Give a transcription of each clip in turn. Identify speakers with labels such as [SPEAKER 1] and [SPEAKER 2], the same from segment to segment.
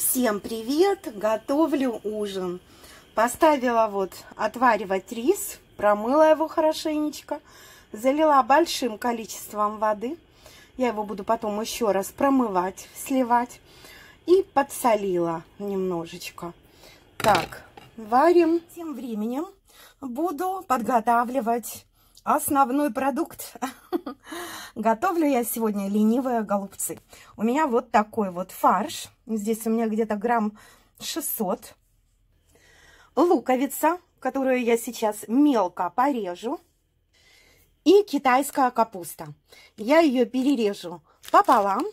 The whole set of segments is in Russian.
[SPEAKER 1] Всем привет! Готовлю ужин. Поставила вот отваривать рис, промыла его хорошенечко, залила большим количеством воды. Я его буду потом еще раз промывать, сливать. И подсолила немножечко. Так, варим. Тем временем буду подготавливать основной продукт. Готовлю я сегодня ленивые голубцы. У меня вот такой вот фарш. Здесь у меня где-то грамм 600. Луковица, которую я сейчас мелко порежу. И китайская капуста. Я ее перережу пополам.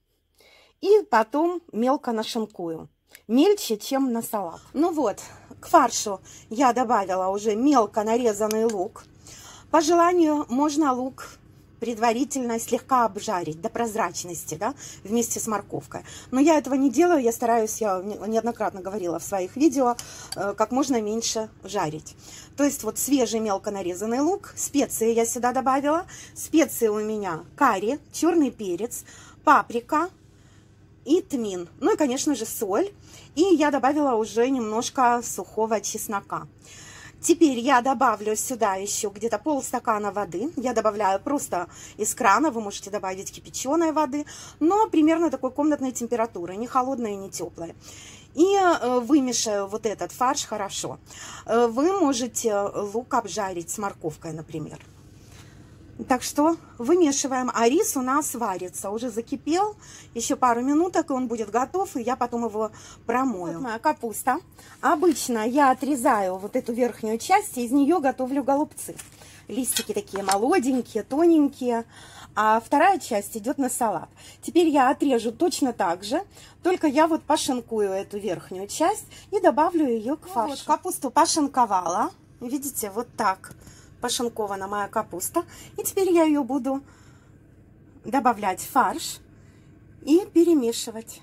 [SPEAKER 1] И потом мелко нашинкую. Мельче, чем на салат. Ну вот, к фаршу я добавила уже мелко нарезанный лук. По желанию можно лук предварительно слегка обжарить до прозрачности, да, вместе с морковкой. Но я этого не делаю, я стараюсь, я неоднократно говорила в своих видео, как можно меньше жарить. То есть вот свежий мелко нарезанный лук, специи я сюда добавила. Специи у меня карри, черный перец, паприка и тмин. Ну и, конечно же, соль. И я добавила уже немножко сухого чеснока. Теперь я добавлю сюда еще где-то полстакана воды. Я добавляю просто из крана. Вы можете добавить кипяченой воды, но примерно такой комнатной температуры. Не холодной, не теплой. И вымешаю вот этот фарш хорошо. Вы можете лук обжарить с морковкой, например. Так что вымешиваем, а рис у нас варится, уже закипел, еще пару минуток, и он будет готов, и я потом его промою. Вот моя капуста. Обычно я отрезаю вот эту верхнюю часть, и из нее готовлю голубцы. Листики такие молоденькие, тоненькие, а вторая часть идет на салат. Теперь я отрежу точно так же, только я вот пошинкую эту верхнюю часть и добавлю ее к фаршу. Вот, капусту пошинковала, видите, вот так. Пошинкована моя капуста. И теперь я ее буду добавлять в фарш и перемешивать.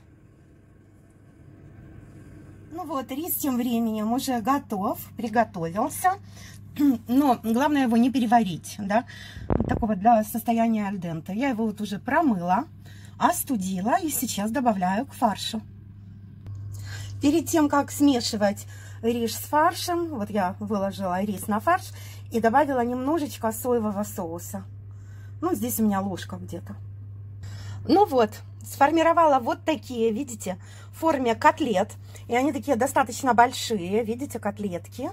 [SPEAKER 1] Ну вот, рис тем временем уже готов, приготовился. Но главное его не переварить, да, такого для состояния аль денте. Я его вот уже промыла, остудила и сейчас добавляю к фаршу. Перед тем, как смешивать рис с фаршем, вот я выложила рис на фарш и добавила немножечко соевого соуса. Ну, здесь у меня ложка где-то. Ну вот, сформировала вот такие, видите, в форме котлет. И они такие достаточно большие, видите, котлетки.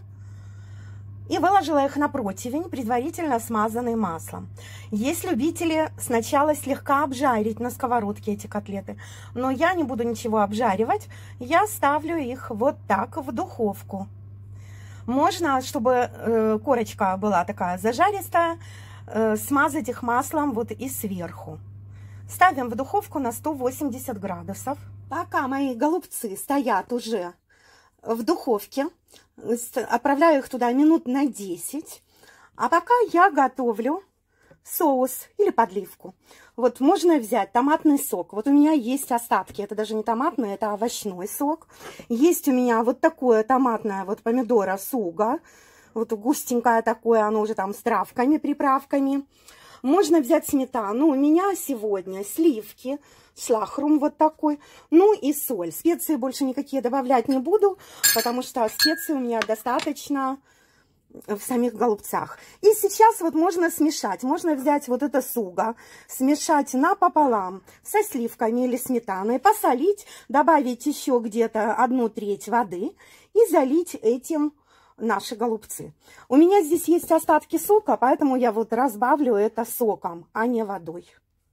[SPEAKER 1] И выложила их на противень, предварительно смазанный маслом. Есть любители сначала слегка обжарить на сковородке эти котлеты. Но я не буду ничего обжаривать. Я ставлю их вот так в духовку. Можно, чтобы корочка была такая зажаристая, смазать их маслом вот и сверху. Ставим в духовку на 180 градусов. Пока мои голубцы стоят уже в духовке, отправляю их туда минут на 10. А пока я готовлю соус или подливку. Вот можно взять томатный сок. Вот у меня есть остатки. Это даже не томатный, это овощной сок. Есть у меня вот такое томатное вот помидора суга. Вот густенькое такое, оно уже там с травками, приправками. Можно взять сметану. У меня сегодня сливки, шлахрум вот такой. Ну и соль. Специи больше никакие добавлять не буду, потому что специй у меня достаточно в самих голубцах. И сейчас вот можно смешать. Можно взять вот это суго, смешать напополам со сливками или сметаной, посолить, добавить еще где-то 1/3 воды и залить этим наши голубцы. У меня здесь есть остатки сока, поэтому я вот разбавлю это соком, а не водой.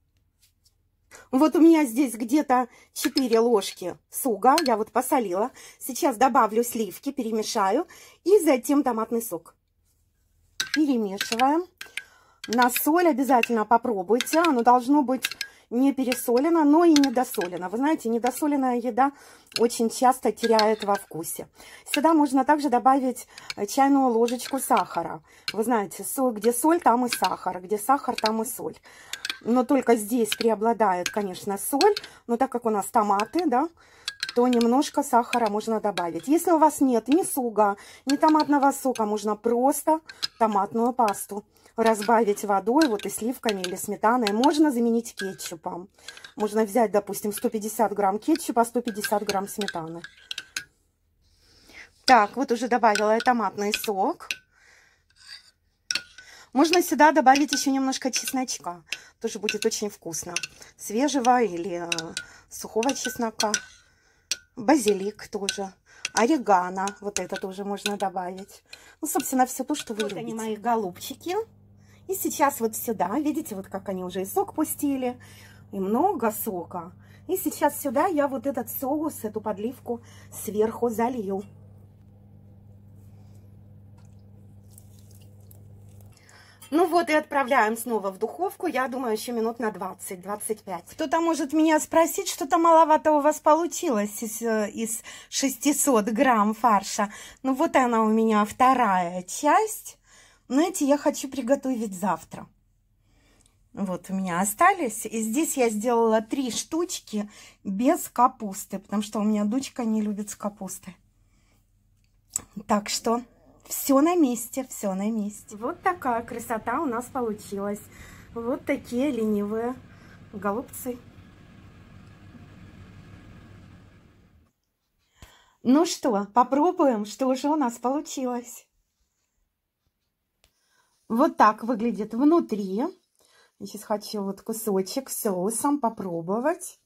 [SPEAKER 1] Вот у меня здесь где-то 4 ложки суга, я вот посолила. Сейчас добавлю сливки, перемешаю и затем томатный сок. Перемешиваем. На соль обязательно попробуйте, оно должно быть не пересолено, но и недосолено. Вы знаете, недосоленная еда очень часто теряет во вкусе. Сюда можно также добавить чайную ложечку сахара. Вы знаете, где соль, там и сахар, где сахар, там и соль. Но только здесь преобладает, конечно, соль. Но так как у нас томаты, да, то немножко сахара можно добавить. Если у вас нет ни суга, ни томатного сока, можно просто томатную пасту разбавить водой, вот и сливками или сметаной. Можно заменить кетчупом. Можно взять, допустим, 150 грамм кетчупа, 150 грамм сметаны. Так, вот уже добавила я томатный сок. Можно сюда добавить еще немножко чесночка. Тоже будет очень вкусно. Свежего или сухого чеснока. Базилик тоже. Орегано. Вот это тоже можно добавить. Ну, собственно, все то, что вы любите. Вот они, мои голубчики. И сейчас вот сюда, видите, вот как они уже и сок пустили. И много сока. И сейчас сюда я вот этот соус, эту подливку сверху залью. Ну вот и отправляем снова в духовку, я думаю, еще минут на 20-25. Кто-то может меня спросить, что-то маловато у вас получилось из 600 грамм фарша. Ну вот она у меня вторая часть. Но эти я хочу приготовить завтра. Вот у меня остались. И здесь я сделала 3 штучки без капусты, потому что у меня дочка не любит с капустой. Так что... все на месте, все на месте. Вот такая красота у нас получилась. Вот такие ленивые голубцы. Ну что, попробуем, что же у нас получилось. Вот так выглядит внутри. Я сейчас хочу вот кусочек с соусом попробовать.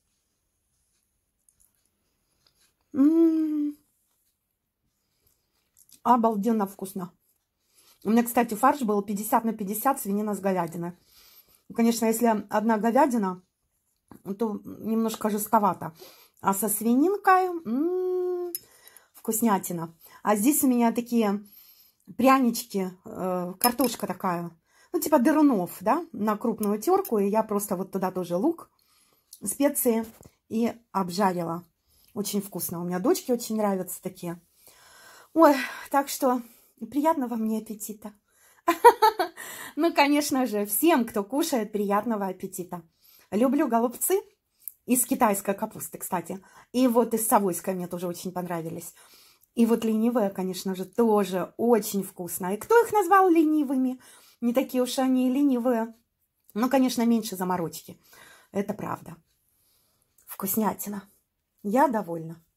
[SPEAKER 1] Обалденно вкусно. У меня, кстати, фарш был 50 на 50, свинина с говядиной. Конечно, если одна говядина, то немножко жестковато. А со свининкой вкуснятина. А здесь у меня такие прянички, картошка такая, ну типа дырунов, да, на крупную терку. И я просто вот туда тоже лук, специи и обжарила. Очень вкусно. У меня дочке очень нравятся такие. Ой, так что приятного мне аппетита. Ну, конечно же, всем, кто кушает, приятного аппетита. Люблю голубцы из китайской капусты, кстати. И вот из совойской мне тоже очень понравились. И вот ленивые, конечно же, тоже очень вкусно. И кто их назвал ленивыми? Не такие уж они и ленивые. Ну, конечно, меньше заморочки. Это правда. Вкуснятина. Я довольна.